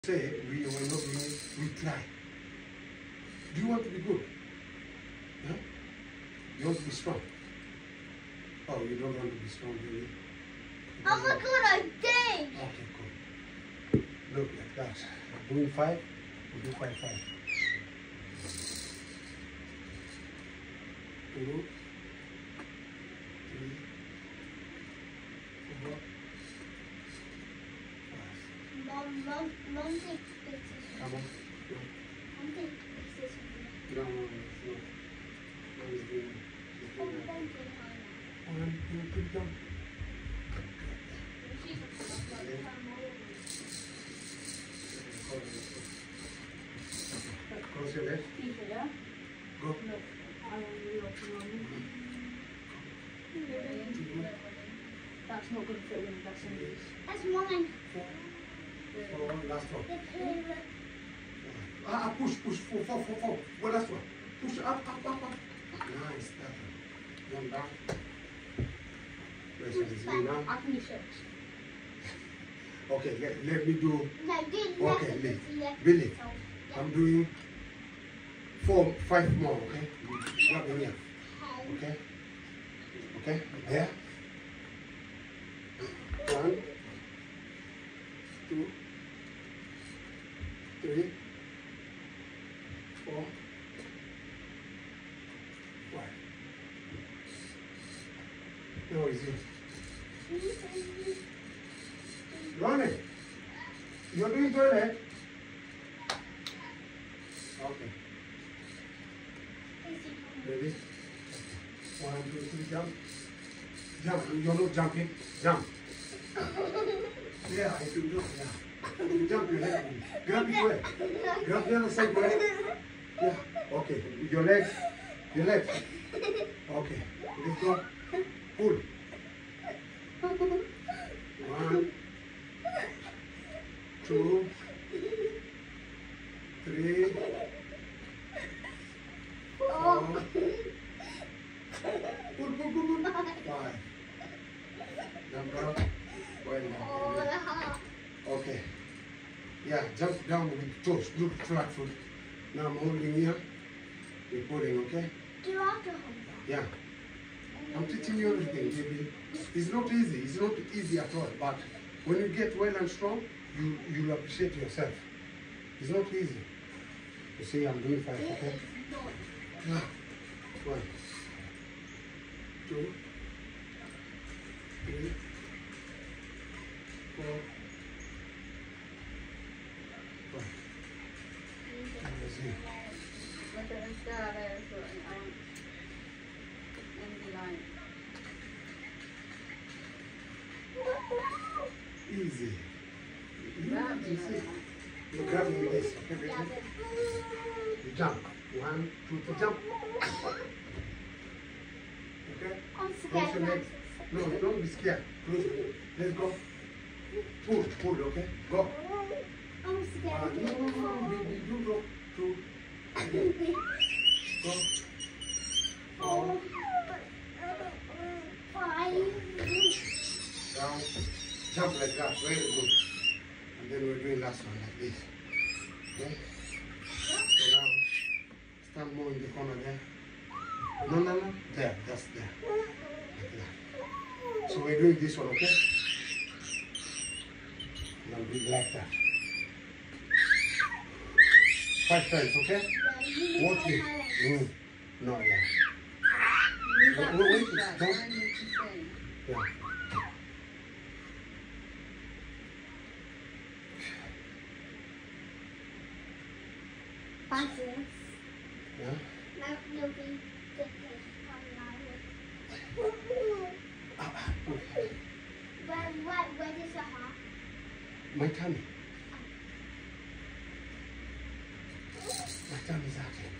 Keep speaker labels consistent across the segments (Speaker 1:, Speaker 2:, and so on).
Speaker 1: Say we will not be, we try. Do you want to be good? Yeah? You want to be strong? Oh, you don't want to be strong, really?
Speaker 2: Oh my God, I did!
Speaker 1: Okay, cool. Look like that. Doing 5, we do 5, 5. 2, 3, 4, 5.
Speaker 2: Mom takes pictures.
Speaker 1: Come on.
Speaker 2: Mom takes pictures.
Speaker 1: No, it's not. Mom is doing it.
Speaker 2: Oh, don't get high now.
Speaker 1: 1, 2, 3, jump. Close your legs. Go.
Speaker 3: That's not going to fit in, that's in this.
Speaker 2: That's mine.
Speaker 1: 4, last one. Push, 4. Well, last one. Push up. Nice, that one. Jump down. Where's the now?
Speaker 3: I can do 6.
Speaker 1: Okay, let me do. Okay,
Speaker 2: Billy.
Speaker 1: Billy. I'm doing 4, 5 more, okay? Grab in here. Okay? Okay? There. 1, 2, 3, 4, 5. Now is it? Ronnie, you're doing toilet? Okay. Ready? 1, 2, 3, jump. Jump. You're not jumping. Jump. Yeah, if you do, yeah. You jump, your leg. Grab it where? Grab the other side where? Yeah. Okay. Your legs. Your legs. Okay. Let's go. Pull. 1, 2, 3, 4. Pull. 5. Jump down. Well done. Okay. Yeah, jump down with toes. Look flat foot. Now I'm holding here. We're pulling, okay?
Speaker 2: Do you have to hold
Speaker 1: Yeah. I'm teaching you everything, baby. It's not easy. It's not easy at all. But when you get well and strong, you'll appreciate yourself. It's not easy. You see, I'm doing 5, okay? Yeah. 1, 2, 3, 4, 5. Let's see.
Speaker 3: Look at the star there, so in the line.
Speaker 1: Easy. You see? You grab me with this, okay, baby? You jump. 1, 2, 3, jump. Okay?
Speaker 2: I'm
Speaker 1: Close
Speaker 2: scared.
Speaker 1: your legs. No, don't be scared. Close your legs. Let's go. Pull, okay? Go.
Speaker 2: I'm scared.
Speaker 1: No, baby, you go. 2, 3, go. 4,
Speaker 2: 5.
Speaker 1: down. Jump like that. Very good. And then we're doing last one like this. Okay? So now, stand more in the corner there. No. There, that's there. Like that. So we're doing this one, okay? And I'm doing like that. 5 times, okay? Watch it. No, yeah. Wait, don't. Yeah.
Speaker 2: Buses.
Speaker 1: Yeah?
Speaker 2: Now you'll be different Where does your heart?
Speaker 1: My tummy. My tummy's out here.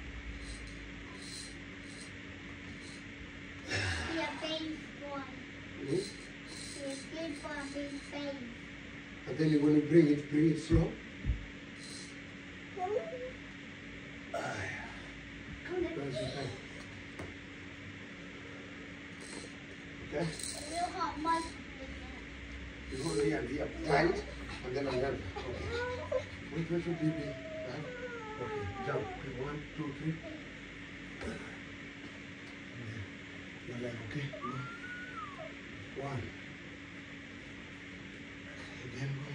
Speaker 2: Be a baby boy.
Speaker 1: Hmm?
Speaker 2: Be a good boy, be a baby.
Speaker 1: And then when you bring it slow. Where's your hand? Okay?
Speaker 2: Real hot mud.
Speaker 1: You hold the hand here tight, and then I'm done. Okay. Wait, baby. Right? Okay, jump. Okay, 1, 2, 3. Your leg, okay? Go. 1. Again, go.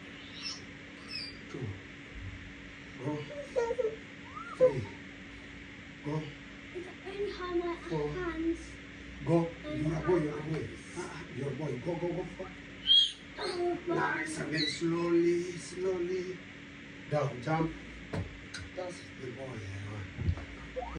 Speaker 1: 2. Go. 3. Go.
Speaker 2: It's only how my
Speaker 1: 4.
Speaker 2: hands.
Speaker 1: Go. You're a boy, you're a boy. You're a boy. Go, go, go.
Speaker 2: Oh,
Speaker 1: Nice. And then slowly. Down, jump. That's the boy.